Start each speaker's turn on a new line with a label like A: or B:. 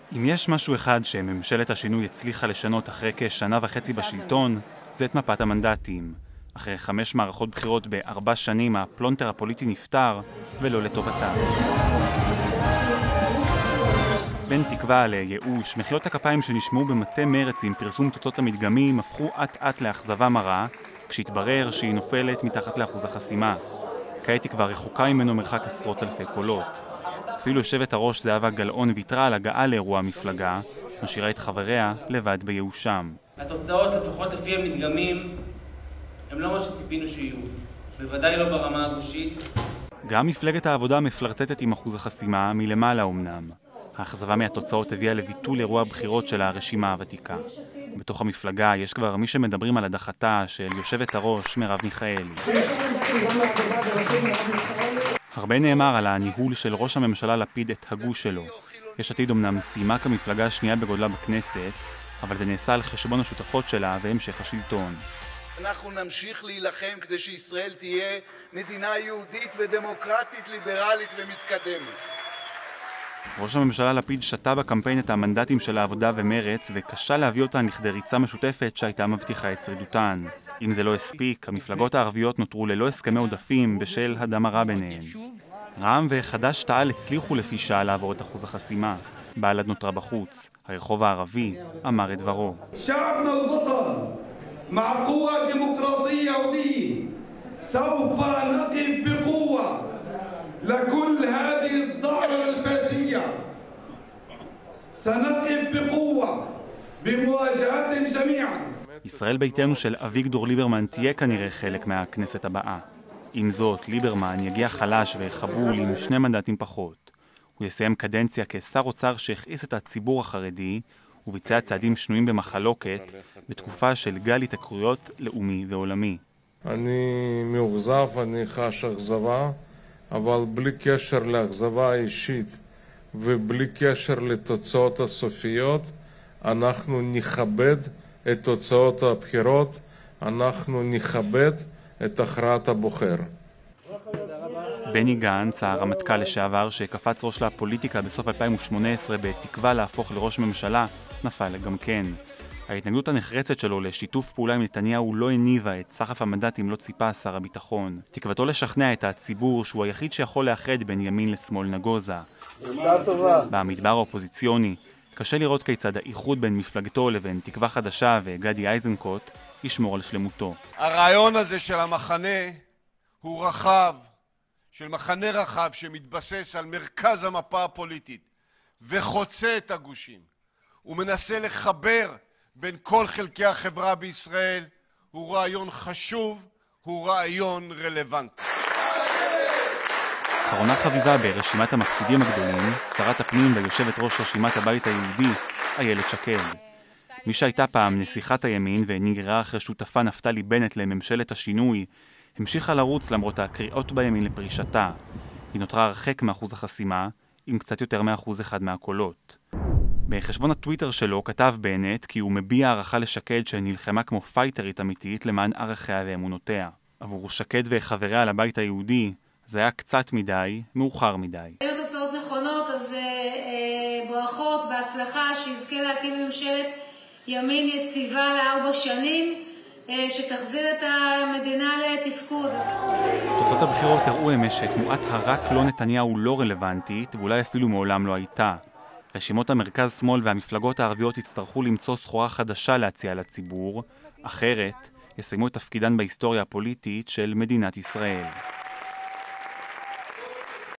A: אם יש משהו אחד שממשלת השינוי הצליחה לשנות אחרי כשנה וחצי בשלטון, זה את מפת המנדטים. אחרי 5 מערכות בחירות ב4 שנים, הפלונטר הפוליטי נפטר, ולא לטובתה. בין תקווה לייאוש, מחיאות הכפיים שנשמעו במטה מרץ עם פרסום תוצאות המדגמים הפכו אט-אט לאכזבה מרה, כשהתברר שהיא נופלת מתחת לאחוז החסימה. כעת היא כבר רחוקה ממנו מרחק עשרות אלפי קולות. אפילו יושבת הראש זהבה גלאון ויתרה על הגעה לאירוע המפלגה, משאירה את חבריה לבד בייאושם.
B: התוצאות, לפחות לפי המדגמים, הם לא מה שציפינו שיהיו. בוודאי לא ברמה הגושית.
A: גם מפלגת העבודה מפלרטטת עם אחוז החסימה מלמעלה אומנם. האכזבה מהתוצאות הביאה לביטול אירוע הבחירות של הרשימה הוותיקה. בתוך המפלגה יש כבר מי שמדברים על הדחתה של יושבת הראש מרב מיכאלי. הרבה נאמר על הניהול של ראש הממשלה לפיד את הגוש שלו. יש עתיד אמנם סיימה כמפלגה השנייה בגודלה בכנסת, אבל זה נעשה על חשבון השותפות שלה והמשך השלטון.
C: אנחנו נמשיך להילחם כדי שישראל תהיה מדינה יהודית ודמוקרטית, ליברלית ומתקדמת.
A: ראש הממשלה לפיד שתה בקמפיין את המנדטים של העבודה ומרץ, וקשה להביא אותן לכדי ריצה משותפת שהייתה מבטיחה את שרידותן. אם זה לא הספיק, המפלגות הערביות נותרו ללא הסכמי עודפים בשל הדם הרע ביניהן. רע"מ וחד"ש תע"ל הצליחו לפי שעה לעבור את אחוז החסימה. בל"ד נותרה בחוץ. הרחוב הערבי אמר את דברו.
D: شعبنا الوطن مع قوة ديمقراطية ودين سوف نقف بقوة لكل هذه الظاهرة الفاشية سنقف بقوة بمواجهتهم جميعا.
A: ישראל ביתנו של אביגדור ליברמן תהיה כנראה חלק מהכנסת הבאה. עם זאת, ליברמן יגיע חלש וחבול עם 2 מנדטים פחות. הוא יסיים קדנציה כשר אוצר שהכעיס את הציבור החרדי וביצע צעדים שנויים במחלוקת בתקופה של גל התייקרויות לאומי ועולמי.
E: אני מאוכזב, אני חש אכזבה, אבל בלי קשר לאכזבה האישית ובלי קשר לתוצאות הסופיות, אנחנו נכבד את תוצאות הבחירות, אנחנו נכבד את הכרעת הבוחר.
A: בני גנץ, הרמטכ"ל לשעבר שקפץ ראש לפוליטיקה בסוף 2018 בתקווה להפוך לראש ממשלה, נפל גם כן. ההתנגדות הנחרצת שלו לשיתוף פעולה עם נתניהו לא הניבה את סחף המנדטים לא ציפה שר הביטחון. תקוותו לשכנע את הציבור שהוא היחיד שיכול לאחד בין ימין לשמאל נגוזה. במדבר האופוזיציוני, קשה לראות כיצד האיחוד בין מפלגתו לבין תקווה חדשה וגדי איזנקוט ישמור על שלמותו.
F: הרעיון הזה של המחנה הוא רחב, של מחנה רחב שמתבסס על מרכז המפה הפוליטית וחוצה את הגושים. הוא מנסה לחבר בין כל חלקי החברה בישראל, הוא רעיון חשוב, הוא רעיון רלוונטי.
A: אחרונה חביבה ברשימת המפסידים הגדולים, שרת הפנים ויושבת ראש רשימת הבית היהודי, איילת שקד. מי שהייתה פעם נסיכת הימין ונגררה אחרי שותפה נפתלי בנט לממשלת השינוי, המשיכה לרוץ למרות הקריאות בימין לפרישתה. היא נותרה הרחק מאחוז החסימה, עם קצת יותר מ1% מהקולות. בחשבון הטוויטר שלו כתב בנט כי הוא מביע הערכה לשקד שנלחמה כמו פייטרית אמיתית למען ערכיה ואמונותיה. עבור שקד וחבריה לבית היהודי, זה היה קצת מדי, מאוחר מדי.
G: היו תוצאות נכונות, אז ברכות, בהצלחה, שיזכה להקים ממשלת ימין יציבה ל4 שנים, שתחזיר את המדינה לתפקוד.
A: תוצאות הבחירות הראו אמש שתנועת הרק לא נתניהו לא רלוונטית, ואולי אפילו מעולם לא הייתה. רשימות המרכז שמאל והמפלגות הערביות יצטרכו למצוא סחורה חדשה להציע לציבור, אחרת יסיימו את תפקידן בהיסטוריה הפוליטית של מדינת ישראל.